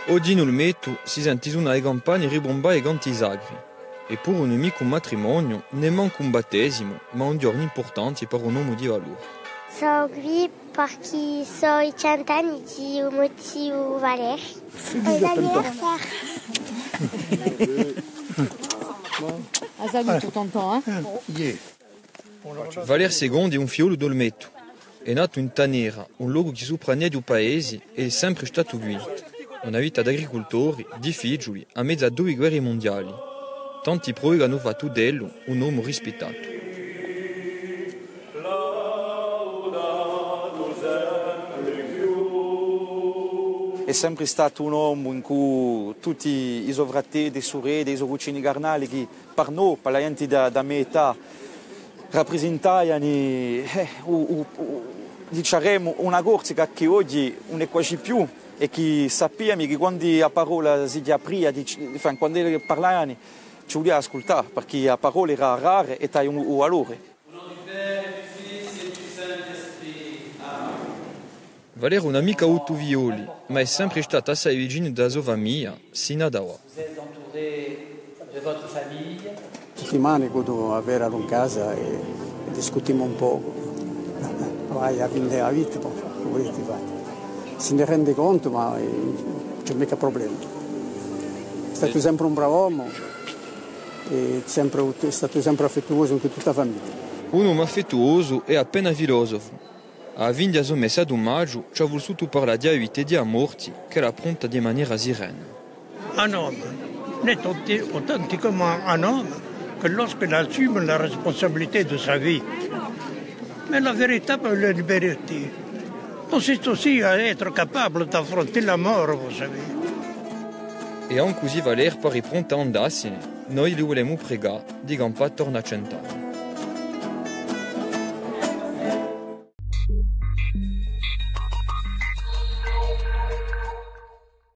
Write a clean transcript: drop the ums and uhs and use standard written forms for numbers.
Oggi nel metto si sente una campagna ribombare e canti sacri. E per un amico un matrimonio non manca un battesimo, ma un giorno importante per un uomo di valore. Sono qui perché sono i 100 anni di un motivo Valer. Ah, saluto tonton, Valer II è un figlio del metto. È nato in Tanera, un luogo che sopragna del paese e è sempre stato guidato. Una vita d'agricoltori, di figli, a mezzo a 2 guerre mondiali. Tanti prove hanno fatto dello un uomo rispettato. È sempre stato un uomo in cui tutti i sovrati, i sorelle, i cucini carnali che per noi, per la gente da mia età, rappresentavano diciamo, una corsa che oggi non è quasi più e che sappiamo che quando la parola si apria, quando parlavano, ci voleva ascoltare perché la parola era rara e aveva un valore. Valer un amico autovioli, ma è sempre stata assai vicino da sua famiglia, sino ad ora. Vous êtes entouré de votre famille. Settimane godo avere in casa e discutiamo un po'. Vai a vivere la vita, che volete fare? Se ne rende conto, ma non c'è mica problema. È stato sempre un bravo uomo e è stato sempre affettuoso con tutta la famiglia. Un uomo affettuoso e appena filosofo. A 20 mese di maggio ci ha voluto parlare di vita e di morti che la pronta di maniera sirena. Un homme n'est authentiquement un homme que lorsqu'il assume la responsabilité de sa vie. Mais la véritable liberté consiste aussi à être capable d'affronter la mort, vous savez. E anche così Valer pare pronta a andarsene, noi li volevamo pregare, di non torna a 100 anni.